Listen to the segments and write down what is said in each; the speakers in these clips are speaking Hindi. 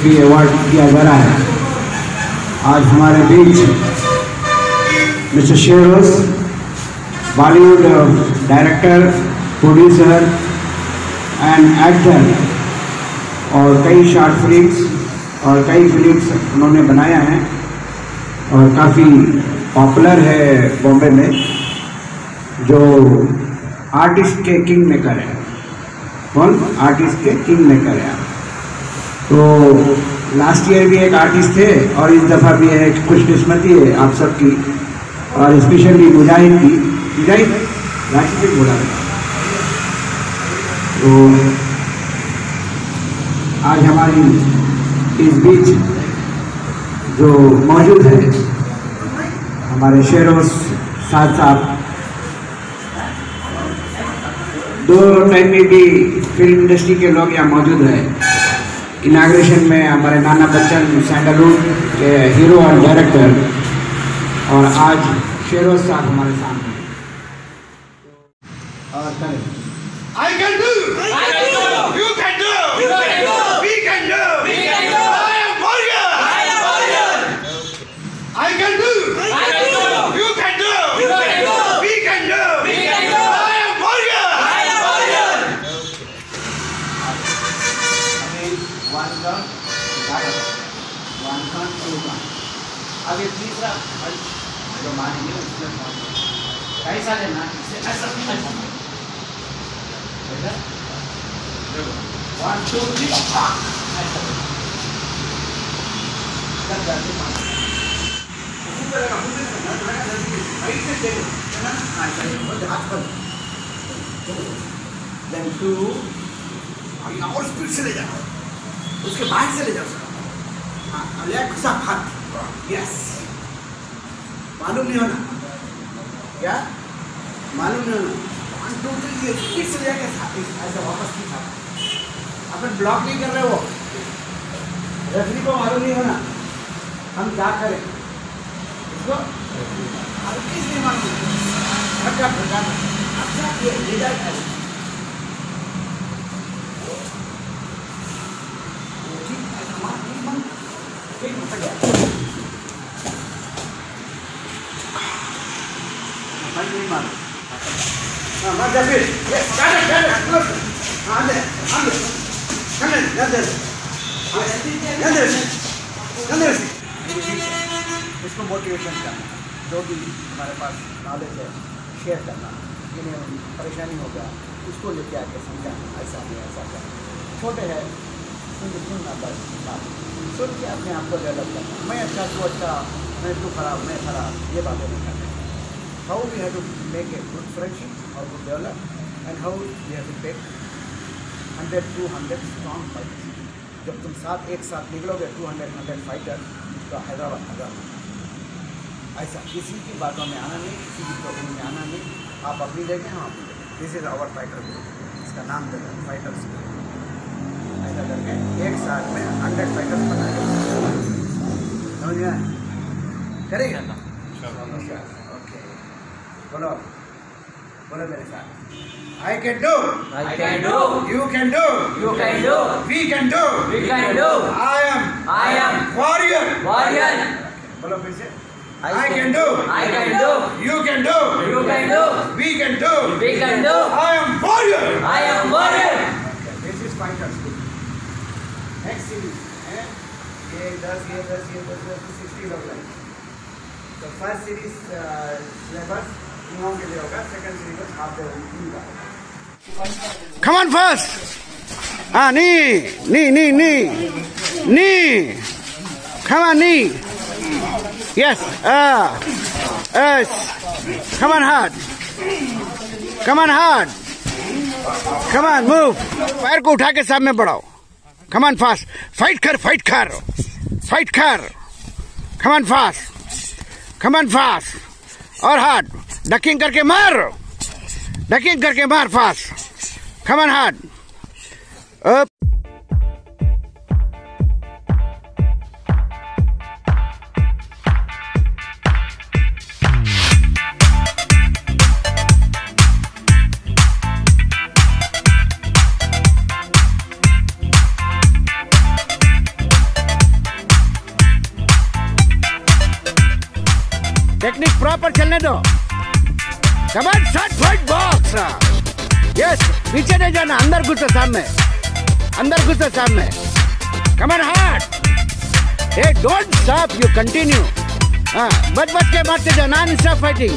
भी अवार्ड दिया जा रहा है। आज हमारे बीच मिस्टर शेरोस, Bollywood director, producer and actor, और कई शॉर्ट फिल्म्स और कई फिल्म्स उन्होंने बनाया है और काफ़ी पॉपुलर है बॉम्बे में, जो आर्टिस्ट के किंग मेकर है। कौन? आर्टिस्ट के किंग मेकर है। तो लास्ट ईयर भी एक आर्टिस्ट थे और इस दफ़ा भी एक खुशकिस्मती है आप सबकी, और स्पेशली मुजाहिद की। मुजाहिद राशि से बोला। तो आज हमारी इस बीच जो मौजूद है हमारे शेरोस साहब, दो टाइम में भी फिल्म इंडस्ट्री के लोग यहाँ मौजूद हैं। इनाग्रेशन में हमारे नाना बच्चन सैंडलवुड के हीरो और डायरेक्टर, और आज शेरोस साहब हमारे सामने। और करें I can do. I can do. You can do. You can do. We can do. We can do. I am warrior. I am warrior. I can do. I can do. You can do. You can do. We can do. We can do. I am warrior. I am warrior. one count, one count, two count. अब ये तीसरा जो मानेंगे उसमें कैसा लेना, इससे ऐसा नहीं। 1 2 3 Then 2 और स्पीड से ले जाओ, उसके बाद से ले जाओ। हाँ, लेग साफ हाथ। यस, मालूम नहीं होना क्या? मालूम नहीं होना। 1 2 3 स्पीड से लेके ऐसा वापस की था। अपन ब्लॉक नहीं कर रहे हो, रेफरी को मालूम नहीं होना हम क्या करें इसको। अब किस नहीं मालूम इसको मोटिवेशन करना, जो भी हमारे पास नॉलेज है शेयर करना, जिन्हें परेशानी हो गया उसको लेके आके समझाना, ऐसा नहीं ऐसा क्या छोटे है सुनना, बस सुन के अपने आप को डेवलप करना। मैं अच्छा तो अच्छा, मैं तो खराब, मैं खराब, ये बातें नहीं करना। How we have to make a good friendship और good develop and how we have to take 100 200 strong fighters. जब तुम एक साथ निकलोगे 200 फाइटर, तो हैदराबाद ऐसा किसी की बातों में आना नहीं, किसी की प्रॉब्लम में आना नहीं। आप अपनी जगह, हम अपनी जगह। This is our fighter group, इसका नाम देगा फाइटर्स ग्रुप। ऐसा करके एक साथ में 100 फाइटर्स बनाएंगे, समझ में आए? करेगा ना? ओके, बोलो बोलो मेरे साथ। I can do. I can do. You can do. You can do. We can do. We can do. I am warrior. Warrior. बोलो फिर से। I can do. I can do. You can do. You can do. We can do. We can do. I am warrior. I am warrior. Okay, this is fighters group. Next series है ये 10 60 लोग हैं। तो फर्स्ट सीरीज सिलेबस इन लोगों के लिए होगा, सेकंड सीरीज हाफ डे होगा। Come on first. Knee. Come on, knee. Yes. Yes. Come on hard. Come on, move. पैर को उठा के सामने बढ़ाओ। Come on fast. Fight कर. Come on fast. और hard. डकिंग करके मार fast. Come on hard. Up. Technique proper चलने दो। Come on shot fight box. Yes, पीछे नहीं जाना, अंदर घुसो सामने, अंदर घुसो सामने। Come on hard. Hey, don't stop, you continue. बच के मारते जाओ, non-stop fighting.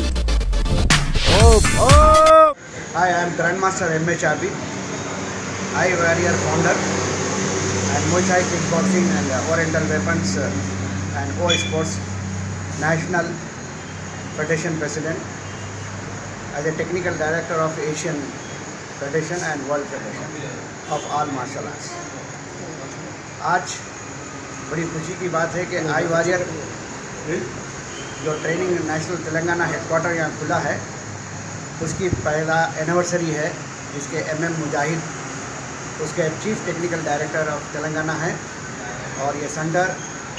Oh. Hi, I am Grandmaster M.H. Abi, I Warrior founder and Muay Thai Kickboxing and Oriental Weapons and O Sports National Federation President, as a Technical Director of Asian Federation and World Federation of all martial arts. आज बड़ी खुशी की बात है कि आई वॉरियर जो ट्रेनिंग नेशनल तेलंगाना हेडक्वार्टर यहाँ खुला है, उसकी पहला एनिवर्सरी है, जिसके MM मुजाहिद उसके chief technical director of Telangana है। और ये सेंटर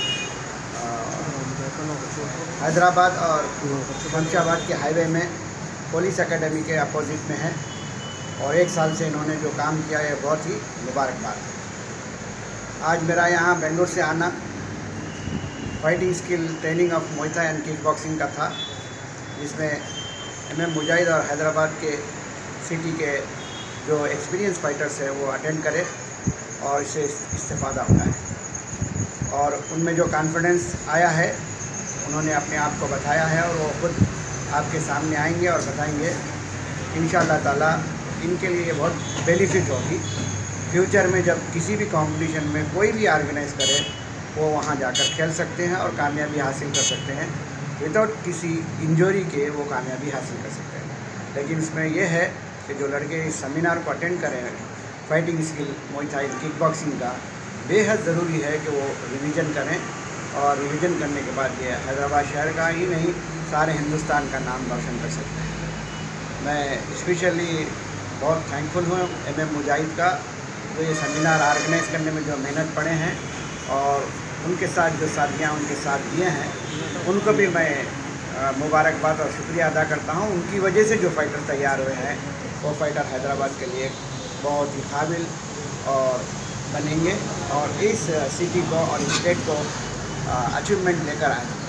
हैदराबाद और शमशाबाद के हाईवे में पुलिस एकेडमी के अपोजिट में है। और 1 साल से इन्होंने जो काम किया है बहुत ही मुबारकबाद है। आज मेरा यहाँ बेंगलोर से आना फाइटिंग स्किल ट्रेनिंग ऑफ मुay thai एंड किक बॉक्सिंग का था, जिसमें MM मुजाहिद और हैदराबाद के सिटी के जो एक्सपीरियंस फाइटर्स हैं वो अटेंड करें और इससे इस्तेफादा उठाएं। और उनमें जो कॉन्फिडेंस आया है, उन्होंने अपने आप को बताया है और वो खुद आपके सामने आएंगे और बताएंगे। इंशाअल्लाह ताला इनके लिए बहुत बेनिफिट होगी। फ्यूचर में जब किसी भी कंपटीशन में कोई भी ऑर्गेनाइज करे, वो वहाँ जाकर खेल सकते हैं और कामयाबी हासिल कर सकते हैं। विदाउट किसी इंजरी के वो कामयाबी हासिल कर सकते हैं। लेकिन इसमें यह है कि जो लड़के इस सेमिनार को अटेंड करें फाइटिंग स्किल मुay thai किक बॉक्सिंग का, बेहद ज़रूरी है कि वो रिवीजन करें। और रिवीजन करने के बाद ये हैदराबाद शहर का ही नहीं, सारे हिंदुस्तान का नाम रोशन कर सकते हैं। मैं स्पेशली बहुत थैंकफुल हूँ MM मुजाहिद का, तो ये सेमिनार ऑर्गेनाइज़ करने में जो मेहनत पड़े हैं और उनके साथ जो साथियाँ उनके साथ दिए हैं, उनको भी मैं मुबारकबाद और शुक्रिया अदा करता हूँ। उनकी वजह से जो फाइटर तैयार हुए हैं, वो फाइटर हैदराबाद के लिए बहुत ही काबिल और बनेंगे और इस सिटी को और स्टेट को अचीवमेंट लेकर आएंगे।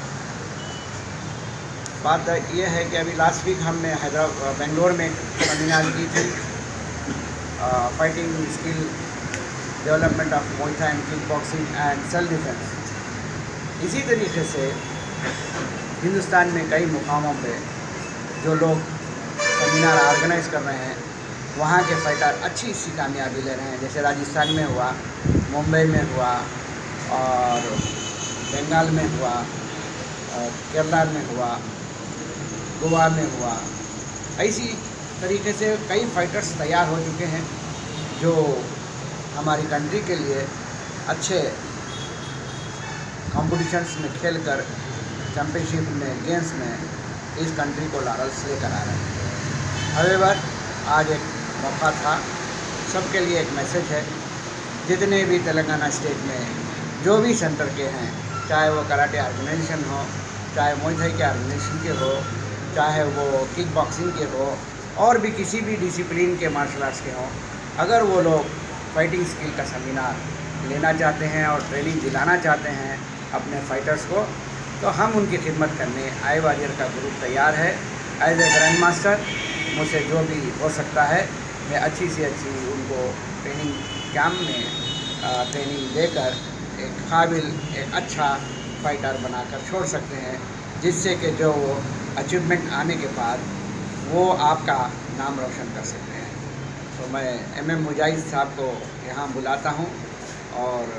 बात यह है कि अभी लास्ट वीक हमने बेंगलोर में सेमिनार की थी, फाइटिंग स्किल डेवलपमेंट ऑफ मुay thai and kick boxing and self defence. इसी तरीके से हिंदुस्तान में कई मुकामों पे जो लोग सेमिनार ऑर्गेनाइज कर रहे हैं, वहाँ के फाइटर अच्छी सी कामयाबी ले रहे हैं। जैसे राजस्थान में हुआ, मुंबई में हुआ और बंगाल में हुआ, केरला में हुआ, गोवा में हुआ। ऐसी तरीके से कई फाइटर्स तैयार हो चुके हैं जो हमारी कंट्री के लिए अच्छे कॉम्पिटिशन्स में खेलकर चैम्पियनशिप में, गेम्स में इस कंट्री को लारल्स लेकर आ रहे हैं। हावेवर आज एक मौका था, सबके लिए एक मैसेज है। जितने भी तेलंगाना स्टेट में जो भी सेंटर के हैं, चाहे वो कराटे ऑर्गेनाइजेशन हो, चाहे मुay thai के ऑर्गेनाइजेशन के हो, चाहे वो किक बॉक्सिंग के हो और भी किसी भी डिसिप्लिन के मार्शल आर्ट्स के हों, अगर वो लोग फाइटिंग स्किल का सेमिनार लेना चाहते हैं और ट्रेनिंग दिलाना चाहते हैं अपने फाइटर्स को, तो हम उनकी खिदमत करने आई वॉरियर का ग्रुप तैयार है। एज ए ग्रैंड मास्टर मुझसे जो भी हो सकता है, मैं अच्छी से अच्छी उनको ट्रेनिंग कैंप में ट्रेनिंग देकर एक काबिल, एक अच्छा फाइटर बनाकर छोड़ सकते हैं, जिससे कि जो अचीवमेंट आने के बाद वो आपका नाम रोशन कर सकते हैं। तो मैं MM मुजाहिद साहब को यहाँ बुलाता हूँ और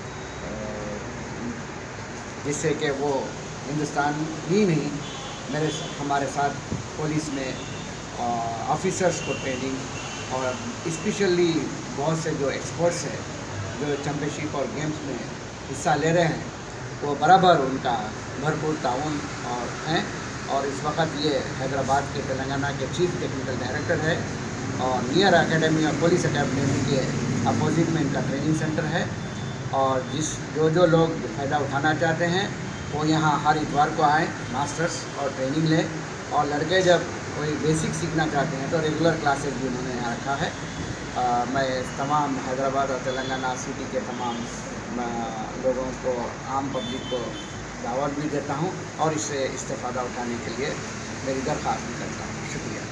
जिससे कि वो हिंदुस्तान ही नहीं, हमारे साथ पुलिस में ऑफिसर्स को ट्रेनिंग और स्पेशली बहुत से जो एक्सपर्ट्स हैं जो चैम्पियनशिप और गेम्स में हिस्सा ले रहे हैं, वो बराबर उनका भरपूर ताउन और हैं। और इस वक्त ये हैदराबाद के तेलंगाना के चीफ टेक्निकल डायरेक्टर है और नियर एकेडमी और पुलिस एकेडमी के अपोजिट में इनका ट्रेनिंग सेंटर है। और जो लोग फ़ायदा उठाना चाहते हैं वो यहाँ हर इतवार को आएँ, मास्टर्स और ट्रेनिंग लें। और लड़के जब कोई बेसिक सीखना चाहते हैं तो रेगुलर क्लासेस भी उन्होंने यहाँ रखा है। मैं तमाम हैदराबाद और तेलंगाना सिटी के तमाम लोगों को, आम पब्लिक को दावत भी देता हूँ और इससे इस्तेफादा उठाने के लिए मेरी दरख्वास्त भी करता हूँ। शुक्रिया।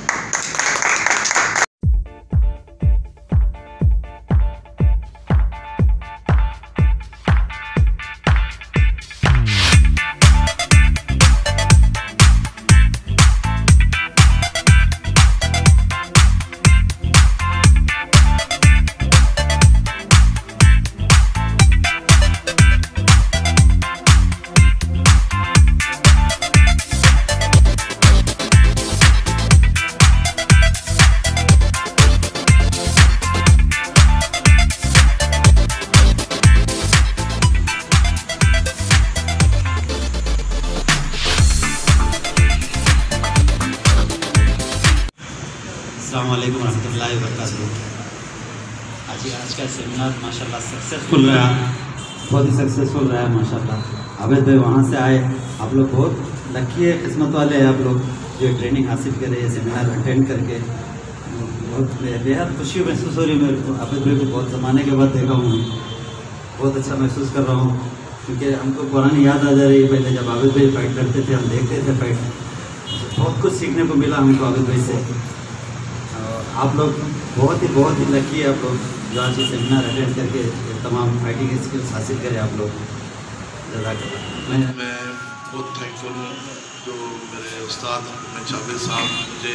अस्सलाम वालेकुम रहमतुल्लाहि व बरकातुहू। आज का सेमिनार माशाल्लाह सक्सेसफुल रहा, बहुत ही सक्सेसफुल रहा माशाल्लाह। आबिद भाई वहाँ से आए, आप लोग बहुत लकी है, किस्मत वाले हैं आप लोग जो ट्रेनिंग हासिल करे, ये सेमिनार अटेंड करके। बहुत बेहद खुशी महसूस हो रही है मेरे को। आबिद भाई को बहुत ज़माने के बाद देखा हूँ, बहुत अच्छा महसूस कर रहा हूँ, क्योंकि हमको पुरानी याद आ जा रही है। पहले जब आबिद भाई फाइट करते थे, हम देखते थे फाइट, बहुत कुछ सीखने को मिला हमको आबिद भाई से। आप लोग बहुत ही लकी है आप लोग जो आज ये सेमिनार अटेंड करके तमाम फाइटिंग स्किल्स हासिल करें आप लोग। मैं बहुत थैंकफुल हूँ जो मेरे उस्ताद हुकूमत जावेद साहब मुझे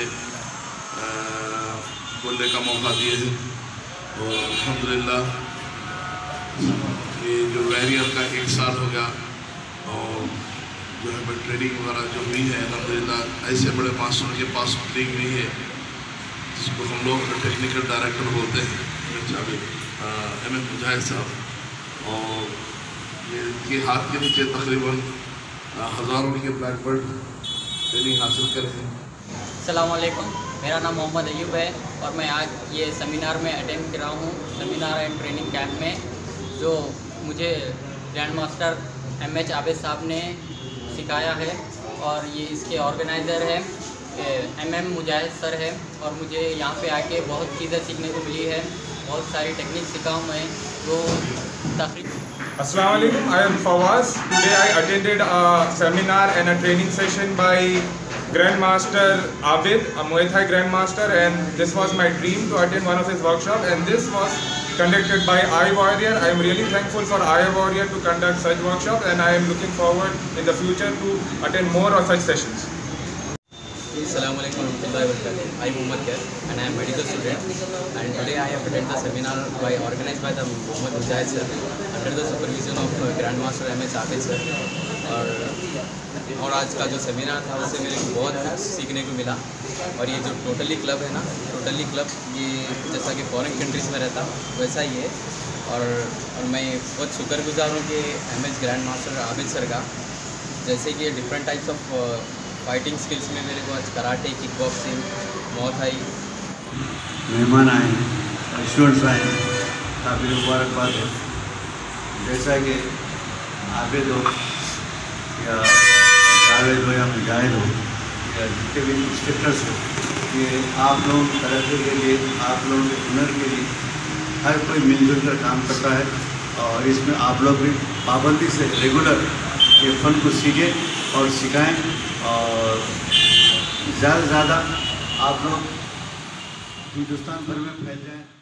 बोलने का मौका दिए हैं। और अल्हम्दुलिल्लाह ये जो वैरियर का 1 साल हो गया और जो है ट्रेनिंग वगैरह जो हुई है, अल्हम्दुलिल्लाह ऐसे बड़े मास्टरों के पास ट्रेनिंग हुई है जिसको हम लोग टेक्निकल डायरेक्टर बोलते हैं, एम मुजाहिद साहब। और ये इनके हाथ के नीचे तकरीबन हज़ारों के ब्लैक बेल्ट ट्रेनिंग हासिल करे हैं। अस्सलाम वालेकुम, मेरा नाम मोहम्मद अयूब है और मैं आज ये सेमिनार में अटेंड कर रहा हूँ, सेमिनार एंड ट्रेनिंग कैंप में, जो मुझे ग्रैंड मास्टर एम.एच. आबिद साहब ने सिखाया है। और ये इसके ऑर्गेनाइज़र है एम.एम. मुजाहिद सर है। और मुझे यहाँ पे आके बहुत चीज़ें सीखने को मिली है, बहुत सारी टेक्निक सीखा हूँ मैं, तो Assalamu alaikum, I am Fawaz. Today I attended a seminar and a training session by Grandmaster Abid, a Muay Thai Grandmaster, and this was my dream to attend one of his workshops, and this was conducted by iWarrior. I am really thankful for iWarrior to conduct such workshops, and I am looking forward in the future to attend more of such sessions. Assalamu alaikum warahmatullahi wabarakatuh. I am Muhammad Khair and I am medical student, and today I have attended the seminar organized by the Muhammad Mujahid sir under the supervision of Grandmaster M.H. Abid sir. और आज का जो सेमिनार था उससे मेरे को बहुत कुछ सीखने को मिला। और ये जो टोटली क्लब है ना, टोटली क्लब ये जैसा कि फॉरेन कंट्रीज़ में रहता वैसा ही है। और मैं बहुत शुक्रगुजार हूँ कि M.H. Grand master Abid sir का, जैसे कि different types of fighting skills में मेरे को आज कराटे, किक बॉक्सिंग, मुay थाई। मेहमान आए, स्टूडेंट्स आए, काफ़ी मुबारकबाद है। जैसा कि आबिद हो या जावेद हो या मुजाहिद हो या जितने भी इंस्ट्रक्टर्स हो, ये आप लोगों की तरक्की के लिए, आप लोगों के हुनर के लिए हर कोई मिलजुल कर काम करता है। और इसमें आप लोग भी पाबंदी से रेगुलर ये फ़न को सीखें और सिखाएं, और ज़्यादा से ज़्यादा आप लोग हिंदुस्तान भर में फैल जाएं।